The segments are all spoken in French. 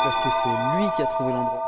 parce que c'est lui qui a trouvé l'endroit.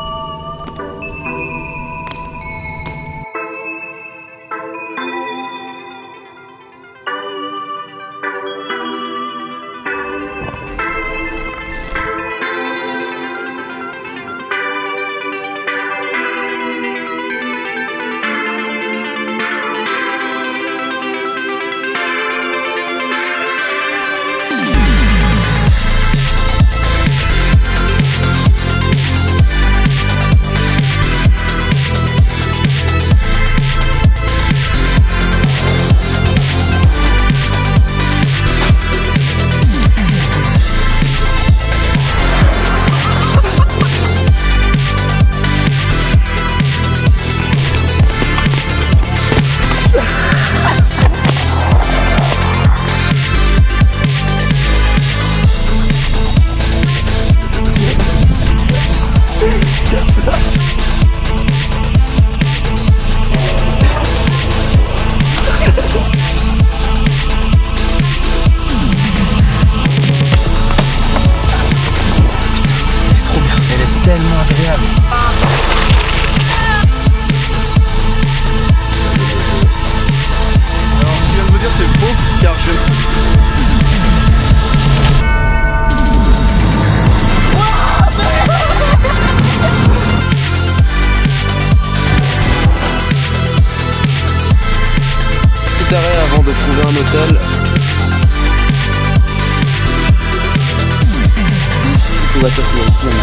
Tellement agréable. Alors ce qu'il vient de me dire c'est faux car je... Petit arrêt avant de trouver un hôtel. On va sortir ici.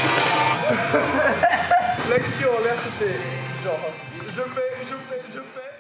L'action là c'était genre je fais